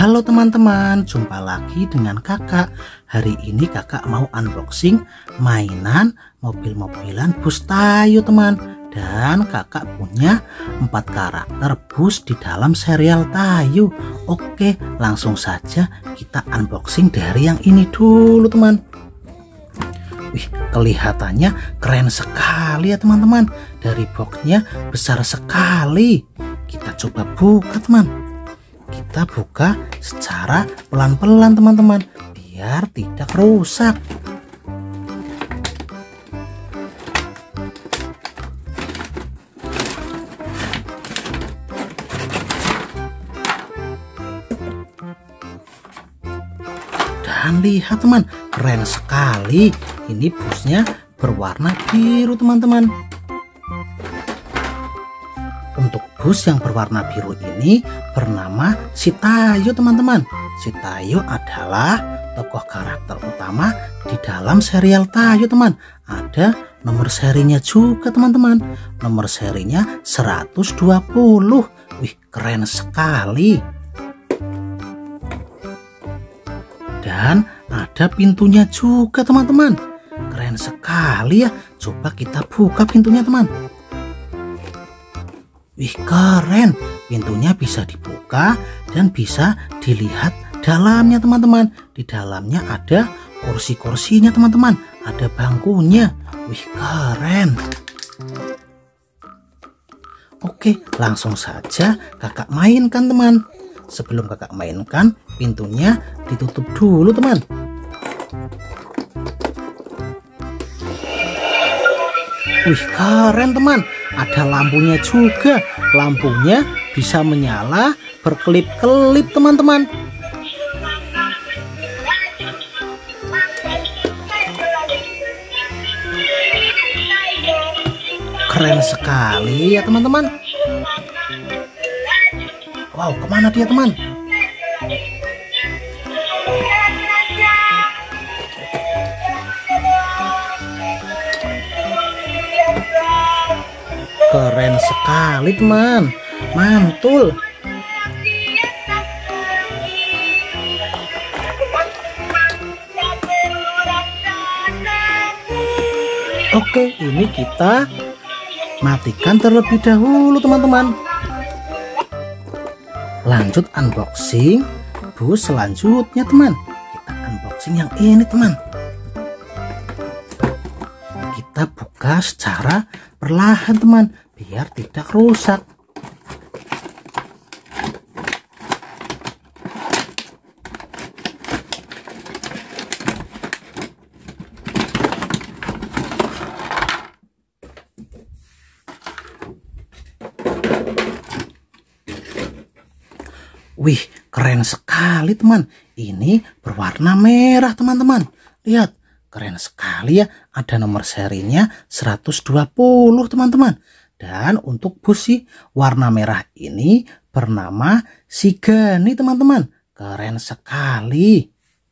Halo teman-teman, jumpa lagi dengan kakak. Hari ini kakak mau unboxing mainan mobil-mobilan bus Tayo teman. Dan kakak punya 4 karakter bus di dalam serial Tayo. Oke, langsung saja kita unboxing dari yang ini dulu teman. Wih, kelihatannya keren sekali ya teman-teman. Dari boxnya besar sekali. Kita coba buka teman. Kita buka secara pelan-pelan teman-teman, biar tidak rusak. Dan lihat teman, keren sekali. Ini busnya berwarna biru teman-teman. Untuk bus yang berwarna biru ini bernama si Tayo teman-teman. Si Tayo adalah tokoh karakter utama di dalam serial Tayo teman. Ada nomor serinya juga teman-teman. Nomor serinya 120. Wih, keren sekali. Dan ada pintunya juga teman-teman. Keren sekali ya. Coba kita buka pintunya teman. Wih, keren. Pintunya bisa dibuka dan bisa dilihat dalamnya teman-teman. Di dalamnya ada kursi-kursinya teman-teman. Ada bangkunya. Wih, keren. Oke, langsung saja kakak mainkan teman. Sebelum kakak mainkan, pintunya ditutup dulu teman. Wih, keren teman. Ada lampunya juga. Lampunya bisa menyala berkelip-kelip teman-teman. Keren sekali ya teman-teman. Wow, kemana dia teman? Keren sekali teman, mantul. Oke, ini kita matikan terlebih dahulu teman-teman. Lanjut unboxing bus selanjutnya teman. Kita unboxing yang ini teman. Kita buka secara perlahan teman, biar tidak rusak. Wih, keren sekali teman. Ini berwarna merah teman-teman. Lihat, keren sekali ya. Ada nomor serinya 120 teman-teman. Dan untuk bus si warna merah ini bernama Sigani teman-teman. Keren sekali.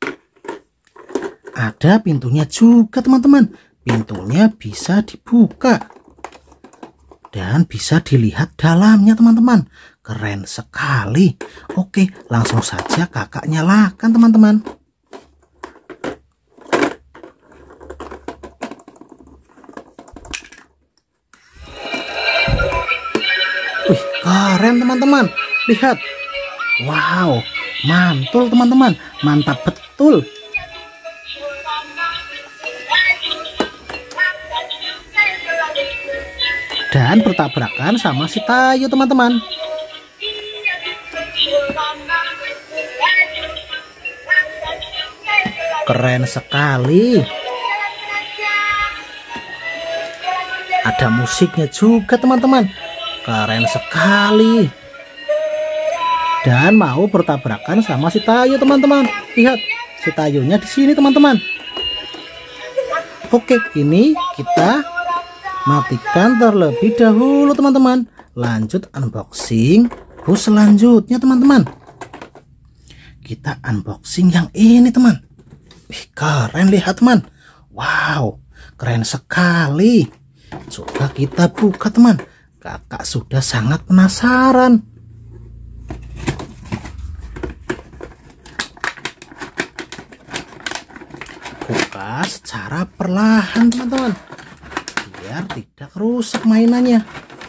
Ada pintunya juga teman-teman. Pintunya bisa dibuka. Dan bisa dilihat dalamnya teman-teman. Keren sekali. Oke, langsung saja kakak nyalakan teman-teman. Wih, keren teman-teman. Lihat. Wow, mantul teman-teman. Mantap betul. Dan bertabrakan sama si Tayo teman-teman. Keren sekali. Ada musiknya juga teman-teman. Keren sekali. Dan mau bertabrakan sama si Tayo teman-teman. Lihat, si Tayonya di sini teman-teman. Oke, ini kita matikan terlebih dahulu teman-teman. Lanjut unboxing bus selanjutnya teman-teman. Kita unboxing yang ini teman. Wih, keren, lihat teman. Wow, keren sekali. Coba kita buka teman. Kakak sudah sangat penasaran. buka secara perlahan teman-teman, biar tidak rusak mainannya.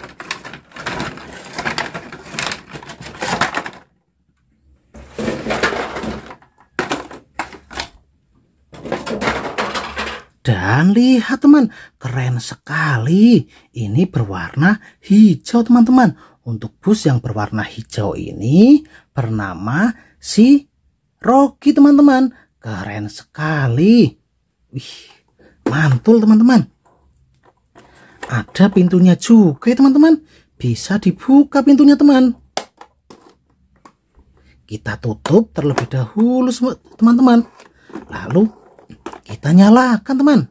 Dan lihat teman, keren sekali. Ini berwarna hijau teman-teman. Untuk bus yang berwarna hijau ini bernama si Rocky teman-teman. Keren sekali. Wih, mantul teman-teman. Ada pintunya juga ya teman-teman. Bisa dibuka pintunya teman. Kita tutup terlebih dahulu teman-teman. Lalu kita nyalakan teman.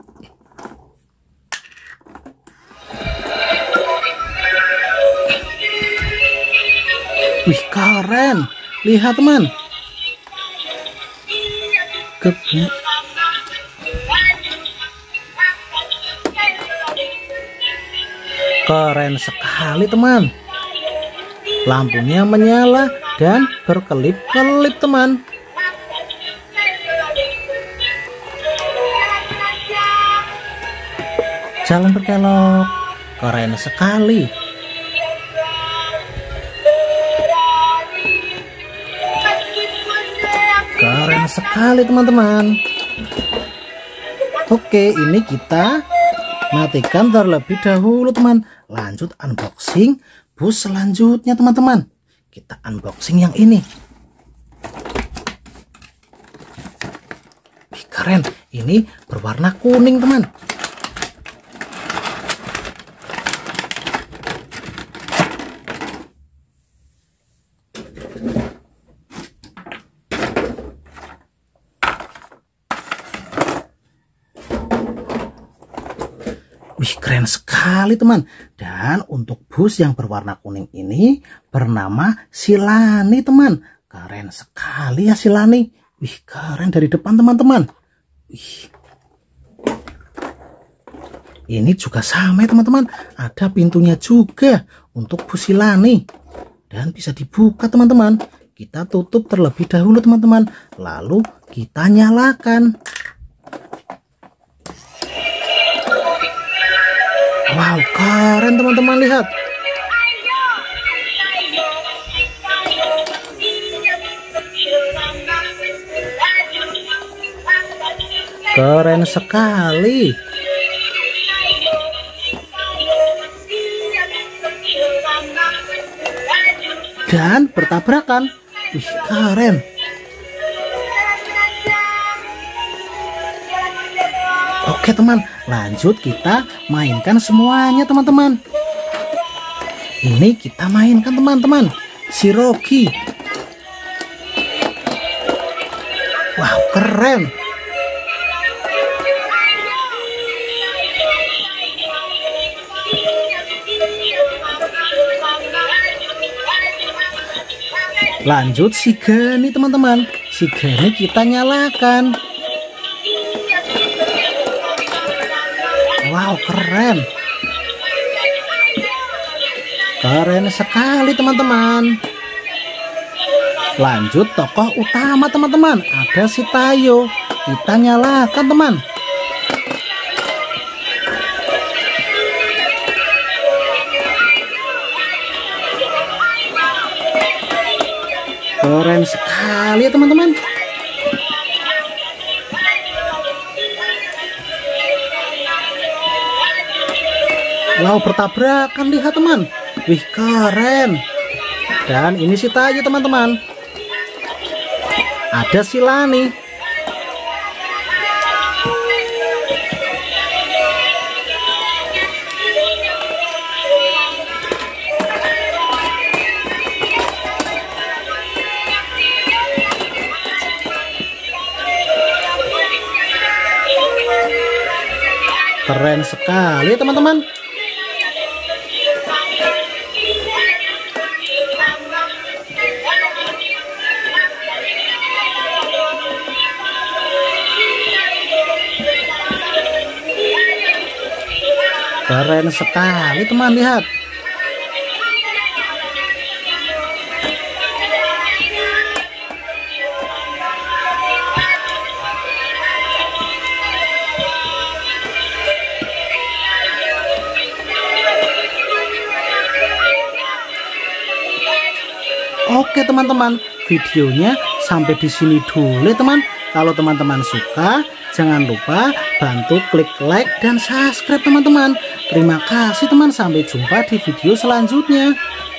Wih, keren. Lihat teman. Keren sekali teman. Lampunya menyala dan berkelip-kelip teman. Jalan berkelok. Keren sekali. Keren sekali teman-teman. Oke, ini kita matikan terlebih dahulu teman. Lanjut unboxing bus selanjutnya teman-teman. Kita unboxing yang ini. Wih, keren. Ini berwarna kuning teman. Wih, keren sekali teman. Dan untuk bus yang berwarna kuning ini bernama Silani teman. Keren sekali ya Silani. Wih, keren dari depan teman-teman. Wih. Ini juga sama ya teman-teman. Ada pintunya juga untuk bus Silani. Dan bisa dibuka teman-teman. Kita tutup terlebih dahulu teman-teman. Lalu kita nyalakan. Wow, keren teman-teman, lihat. Keren sekali. Dan bertabrakan. Wih, keren. Oke teman, lanjut kita mainkan semuanya teman-teman. Ini kita mainkan teman-teman, si Rocky. Wow, keren. Lanjut si Gani teman-teman. Si Gani kita nyalakan. Wow, keren. Keren sekali teman-teman. Lanjut tokoh utama teman-teman. Ada si Tayo. Kita nyalakan teman. Keren sekali ya teman-teman. Wow, bertabrakan, lihat teman. Wih, keren. Dan ini si Tayo teman-teman. Ada si Lani. Keren sekali teman-teman. Keren sekali teman, lihat. Oke teman-teman, videonya sampai di sini dulu teman. Kalau teman-teman suka, jangan lupa bantu klik like dan subscribe teman-teman. Terima kasih teman, sampai jumpa di video selanjutnya.